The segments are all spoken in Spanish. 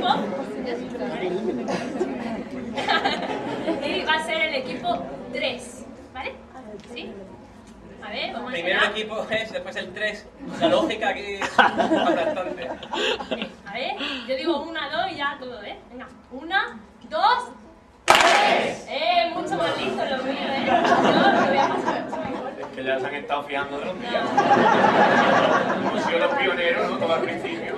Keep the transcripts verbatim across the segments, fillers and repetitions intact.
Y va a ser el equipo tres, ¿vale? ¿Sí? A ver, vamos a Primero esperar. el equipo es, después el tres. La lógica aquí es aplastante. A ver, yo digo una, dos y ya todo, ¿eh? Venga, una, dos, tres. Eh, mucho más listo lo mío, ¿eh? Yo lo voy a pasar mucho mejor. Es que ya se han estado fijando de los días. Hemos sido los pioneros, ¿no? Todo al principio.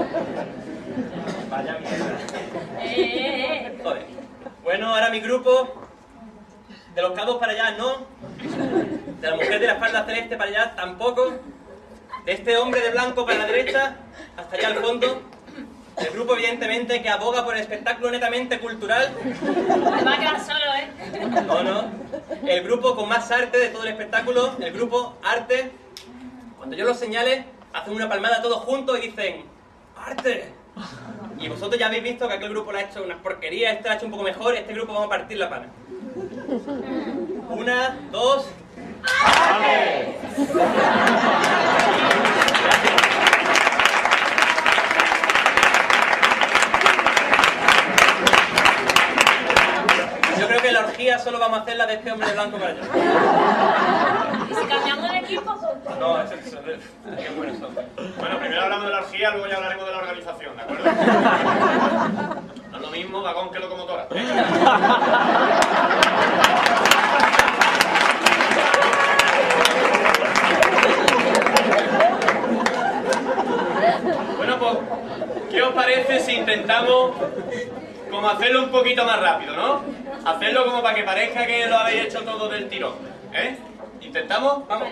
Vaya mierda. Eh, eh, eh. Joder. Bueno, ahora mi grupo. De los cabos para allá, no. De la mujer de la espalda celeste para allá, tampoco. De este hombre de blanco para la derecha, hasta allá al fondo. El grupo, evidentemente, que aboga por el espectáculo netamente cultural. Me va a quedar solo, ¿eh? No, no. El grupo con más arte de todo el espectáculo, el grupo Arte. Cuando yo los señale, hacen una palmada todos juntos y dicen ¡Arte! Y vosotros ya habéis visto que aquel grupo lo ha hecho unas porquerías, este lo ha hecho un poco mejor, este grupo vamos a partir la pana. Una, dos... ¡Arte! Yo creo que la orgía solo vamos a hacerla de este hombre de blanco para allá. ¿Y si cambiamos de equipo? No, eso es... Qué buenos son. Bueno, primero hablamos de la orgía, luego ya hablaremos de la organización, ¿de acuerdo? No es lo mismo vagón que locomotora. Bueno, pues, ¿qué os parece si intentamos como hacerlo un poquito más rápido, ¿no? Hacerlo como para que parezca que lo habéis hecho todo del tirón, ¿eh? ¿Intentamos? Vamos.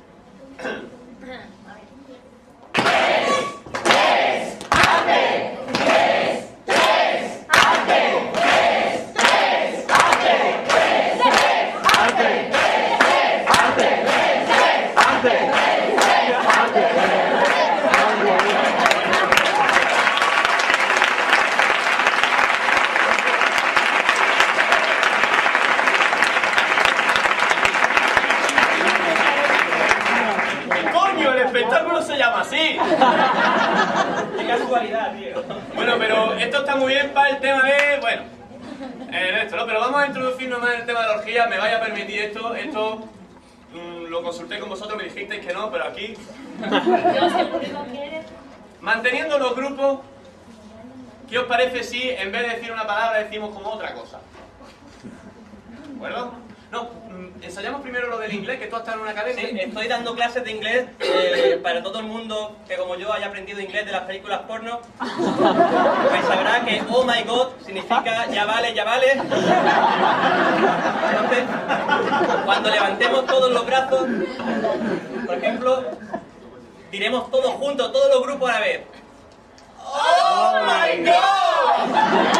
¡Coño! El espectáculo se llama así. Qué casualidad, tío. Bueno, pero esto está muy bien para el tema de... Bueno, eh, esto, ¿no? Pero vamos a introducirnos más en el tema de la orgía. Me vaya a permitir esto. Esto mmm, lo consulté con vosotros, me dijisteis que no, pero aquí... Yo seguro que quiere. Manteniendo los grupos, ¿qué os parece si en vez de decir una palabra decimos como otra cosa? ¿De acuerdo? No, ensayamos primero lo del inglés, que tú has estado en una academia. Sí, estoy dando clases de inglés eh, para todo el mundo que como yo haya aprendido inglés de las películas porno. Pues sabrá que oh my god significa ya vale, ya vale. Entonces, cuando levantemos todos los brazos, por ejemplo, diremos todos juntos, todos los grupos a la vez. ¡Oh my god!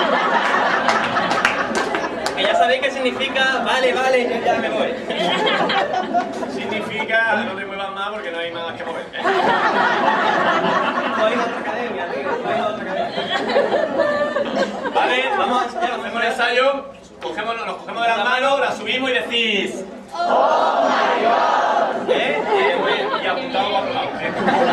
Que ya sabéis qué significa, vale, vale, yo ya me voy. Significa no te muevas más porque no hay más que mover. No hay otra academia, tío, no hay otra academia. Vale, vamos a ensayar, hacemos el ensayo, cogemos, nos cogemos de las manos, las subimos y decís ¡Oh my God! ¿Eh? ¿Eh? Bueno, y apuntamos a otro lado. ¿Eh?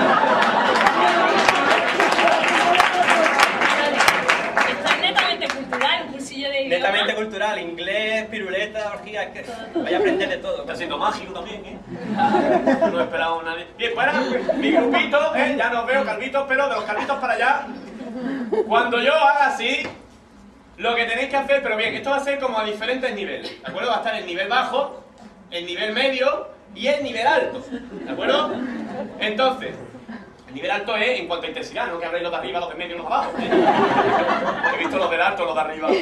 Esto es netamente cultural, un cursillo de idioma. Netamente cultural, inglés, piruleta, orgía, es que vaya a aprender de todo. Está siendo mágico también, ¿eh? No esperamos a nadie. Bien, para mi grupito, ¿eh? Ya no veo calvitos, pero de los calvitos para allá. Cuando yo haga así, lo que tenéis que hacer, pero bien, esto va a ser como a diferentes niveles, ¿de acuerdo? Va a estar el nivel bajo, el nivel medio y el nivel alto, ¿de acuerdo? Entonces, el nivel alto es en cuanto a intensidad, no que habréis los de arriba, los de medio y los de abajo, ¿eh? He visto los del alto, los de arriba.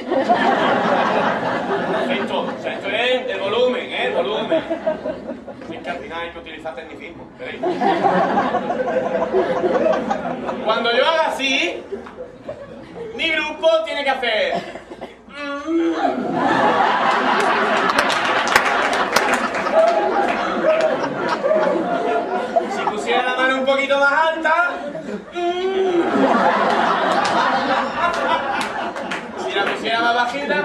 Esto, o sea, esto es el volumen, ¿eh? El volumen. Es que al final hay que utilizar tecnicismo, ¿veréis? Cuando yo haga así, mi grupo tiene que hacer... Si pusiera la mano un poquito más alta... Si la pusiera más bajita...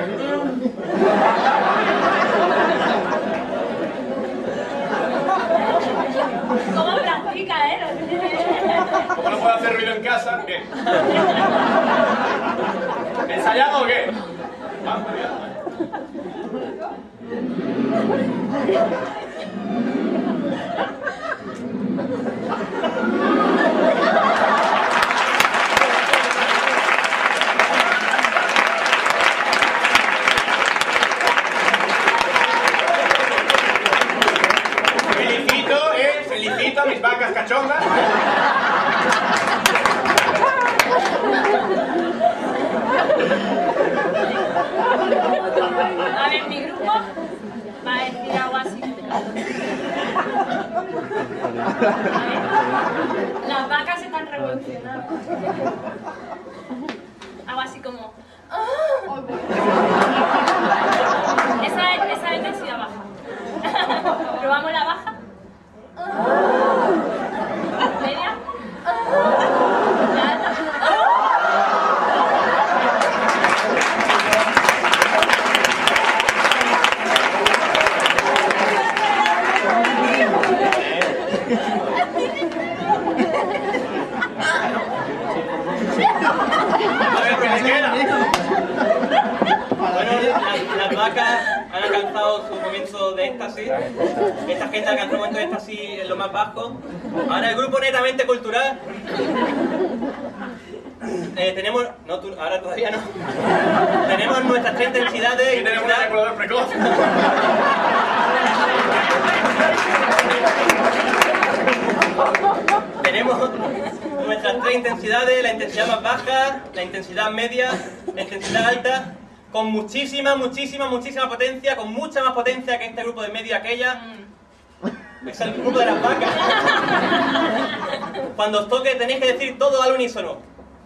¿Cómo practica, eh? Como no puedo hacer ruido en casa, bien. Felicito, eh, felicito a mis vacas cachondas. A ver, mi grupo va a decir algo así. A ver, las vacas están revolucionadas. Algo así como... ¡Ah! Esa es, esa es intensidad baja. ¿Probamos la baja? ¡Ah! ¿Media? ¡Ah! ¿La alta? ¡Ah! Bueno, las, las vacas han alcanzado su momento de éxtasis. Esta gente alcanzó un momento de éxtasis en lo más bajo. Ahora el grupo netamente cultural. Eh, tenemos... No, tú, ahora todavía no. Tenemos nuestras tres intensidades. Y tenemos un ejaculador precoz. Tenemos nuestras tres intensidades, la intensidad más baja, la intensidad media, la intensidad alta, con muchísima, muchísima, muchísima potencia, con mucha más potencia que este grupo de media aquella. Es el grupo de las vacas. Cuando os toque tenéis que decir todo al unísono.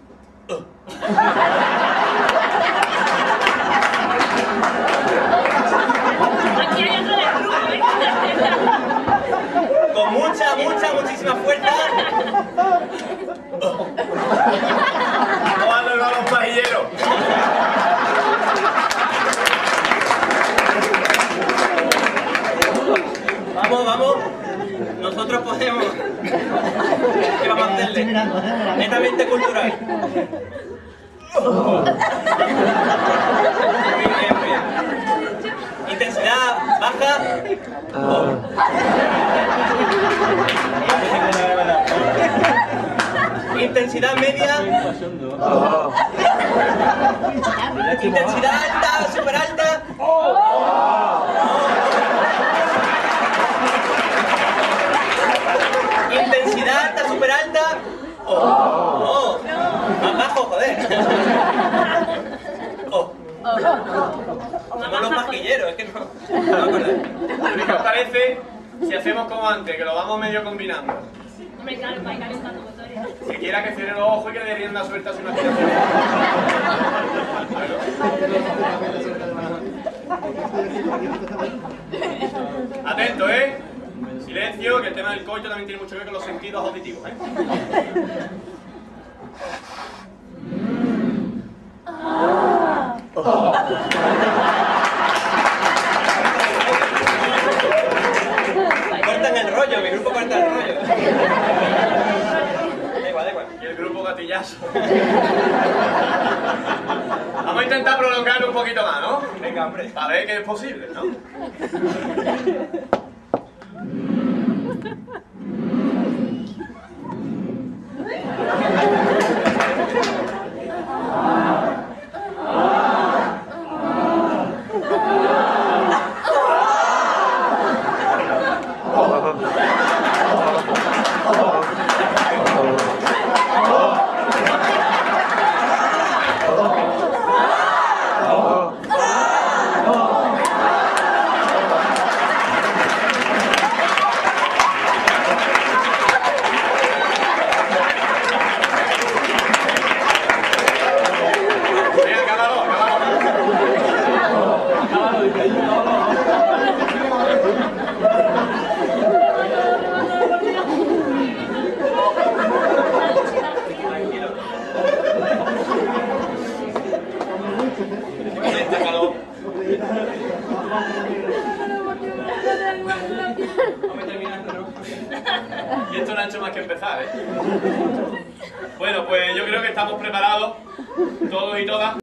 Aquí hay otro del grupo, ¿eh? Con mucha, mucha, muchísima fuerza. Tomando el balón pajillero. Vamos, vamos. Nosotros podemos. ¿Qué vamos a hacerle? Netamente cultural. Muy bien, muy bien. Intensidad baja. Intensidad media. Intensidad alta, super alta. Intensidad alta, super alta. Oh, más bajo, joder. Oh. Somos los pajilleros, es que no, no me acuerdo. ¿Qué os parece si hacemos como antes, que lo vamos medio combinando? Hombre, claro, para ir calentando motores. Si quiera que cierre los ojos y que le dé rienda suelta a su imaginación. Atento, ¿eh? Silencio, que el tema del coito también tiene mucho que ver con los sentidos auditivos, ¿eh? Cortan el rollo, mi grupo corta el rollo. Da igual, da igual. Y el grupo gatillazo. Vamos a intentar prolongarlo un poquito más, ¿no? Venga, hombre. Para ver que es posible, ¿no? Y esto no ha hecho más que empezar, ¿eh? Bueno, pues yo creo que estamos preparados, todos y todas.